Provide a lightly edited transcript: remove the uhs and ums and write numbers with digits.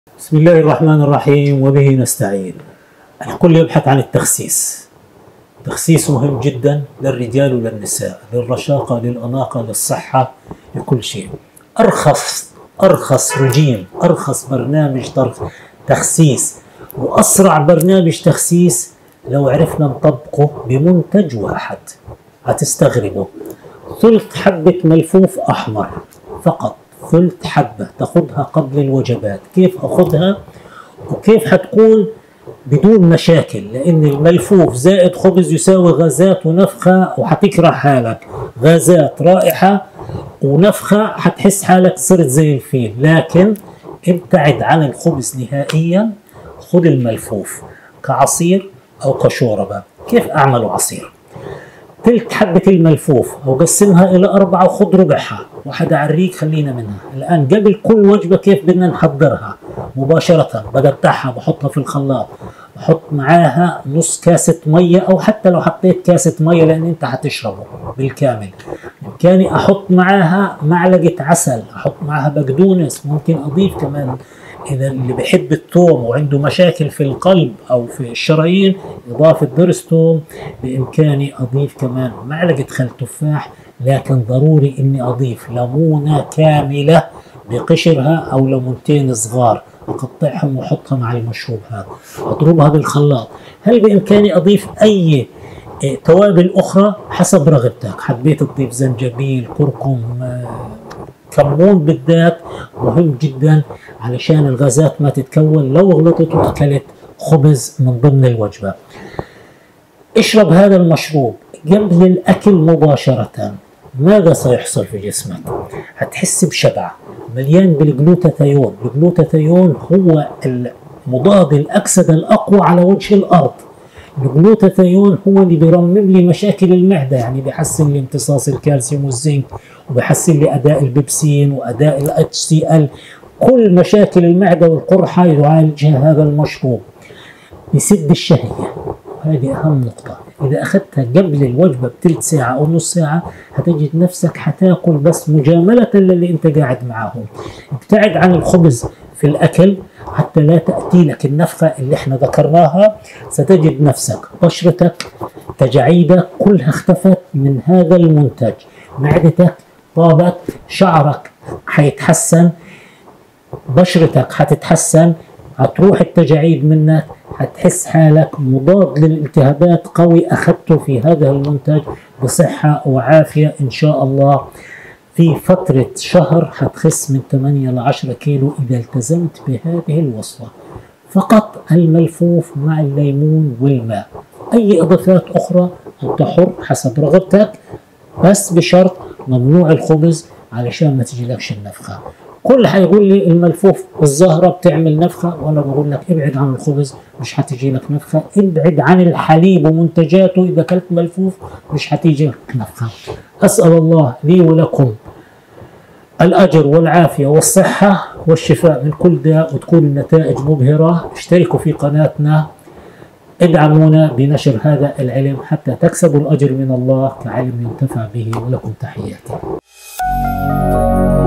بسم الله الرحمن الرحيم وبه نستعين. الكل يبحث عن التخسيس. التخسيس مهم جدا للرجال وللنساء، للرشاقة، للأناقة، للصحة، لكل شيء. أرخص رجيم، أرخص برنامج تخسيس وأسرع برنامج تخسيس لو عرفنا نطبقه بمنتج واحد هتستغربوا. ثلث حبة ملفوف أحمر فقط، ثلث حبة تاخذها قبل الوجبات. كيف أخذها وكيف حتكون بدون مشاكل؟ لأن الملفوف زائد خبز يساوي غازات ونفخة، وحتكره حالك. غازات، رائحة ونفخة، حتحس حالك صرت زي الفيل. لكن ابتعد عن الخبز نهائيا، خذ الملفوف كعصير أو كشوربة. كيف أعمل عصير؟ تلت حبة الملفوف أو قسمها إلى 4 وخذ ربعها، واحد على الريق خلينا منها. الآن قبل كل وجبة كيف بدنا نحضرها مباشرة؟ بقطعها، بحطها في الخلاط، بحط معاها نص كاسة مية، أو حتى لو حطيت كاسة مية لأن أنت حتشربه بالكامل. بإمكاني أحط معاها معلقة عسل، أحط معاها بقدونس، ممكن أضيف كمان إذا اللي بحب الثوم وعنده مشاكل في القلب أو في الشرايين إضافة ضرس ثوم. بإمكاني أضيف كمان معلقة خل تفاح، لكن ضروري إني أضيف ليمونة كاملة بقشرها أو ليمونتين صغار، أقطعهم وأحطها مع المشروب هذا، أضربها بالخلاط. هل بإمكاني أضيف أي توابل أخرى حسب رغبتك؟ حبيت تضيف زنجبيل، كركم، كمون بالذات مهم جدا علشان الغازات ما تتكون لو غلطت وأكلت خبز من ضمن الوجبة. اشرب هذا المشروب قبل الأكل مباشرة. ماذا سيحصل في جسمك؟ هتحس بشبع، مليان بالجلوتاثيون. الجلوتاثيون هو المضاد الأكسدة الأقوى على وجه الأرض. الجلوتاثيون هو اللي بيرمم لي مشاكل المعدة، يعني بيحسن لي امتصاص الكالسيوم والزنك، وبيحسن لي أداء البيبسين وأداء ال HCl. كل مشاكل المعدة والقرحة يعالجها هذا المشروب. يسد الشهية، هذه أهم نقطة. إذا أخذتها قبل الوجبة بثلث ساعة أو نص ساعة هتجد نفسك حتاكل بس مجاملة للي أنت قاعد معاهم. ابتعد عن الخبز في الأكل حتى لا تأتي لك النفخة اللي احنا ذكرناها. ستجد نفسك بشرتك، تجاعيدك كلها اختفت من هذا المنتج، معدتك طابت، شعرك حيتحسن، بشرتك حتتحسن، هتروح التجاعيد منك، هتحس حالك مضاد للالتهابات قوي أخذته في هذا المنتج بصحة وعافية إن شاء الله. في فترة شهر هتخس من 8 ل 10 كيلو إذا التزمت بهذه الوصفة. فقط الملفوف مع الليمون والماء. أي إضافات أخرى أنت حر حسب رغبتك، بس بشرط ممنوع الخبز علشان ما تجيلكش النفخة. كل حيقول لي الملفوف الزهرة بتعمل نفخة، وأنا بقول لك ابعد عن الخبز مش حتيجي لك نفخة. ابعد عن الحليب ومنتجاته، إذا أكلت ملفوف مش حتيجي لك نفخة. أسأل الله لي ولكم الأجر والعافية والصحة والشفاء من كل داء، وتكون النتائج مبهرة. اشتركوا في قناتنا، ادعمونا بنشر هذا العلم حتى تكسبوا الأجر من الله كعلم ينتفع به. ولكم تحياتي.